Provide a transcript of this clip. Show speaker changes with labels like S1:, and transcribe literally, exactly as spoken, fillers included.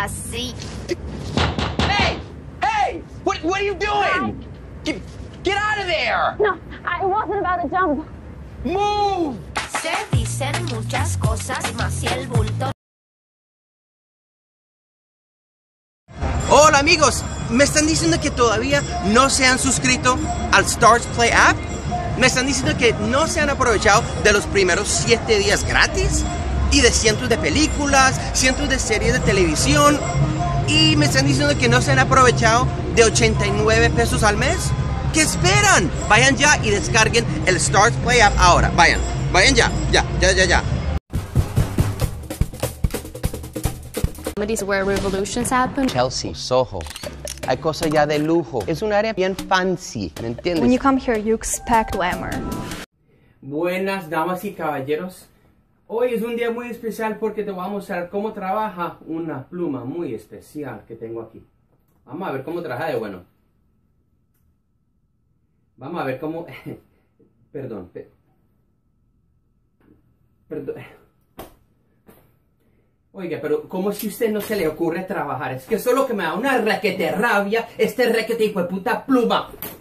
S1: así.
S2: Hey! Hey! What, what are you doing? Get, get out of there!
S3: No, I wasn't about to jump.
S2: Move!
S1: Se dicen muchas cosas, más si el bulto.
S4: Hola amigos, ¿me están diciendo que todavía no se han suscrito al Stars Play app? ¿Me están diciendo que no se han aprovechado de los primeros siete días gratis? Y de cientos de películas, cientos de series de televisión. Y me están diciendo que no se han aprovechado de ochenta y nueve pesos al mes. ¿Qué esperan? Vayan ya y descarguen el Stars Play app ahora. Vayan, vayan ya, ya, ya, ya, ya.
S3: Where revolutions happen.
S4: Chelsea, Soho. Hay cosas ya de lujo. Es un área bien fancy, ¿me entiendes?
S3: When you come here, you expect glamour.
S5: Buenas damas y caballeros. Hoy es un día muy especial porque te voy a mostrar cómo trabaja una pluma muy especial que tengo aquí. Vamos a ver cómo trabaja de bueno. Vamos a ver cómo... Perdón. Per... Perdón. Oiga, pero ¿cómo si a usted no se le ocurre trabajar? Es que eso es lo que me da una requete rabia, este requete hijo de puta pluma.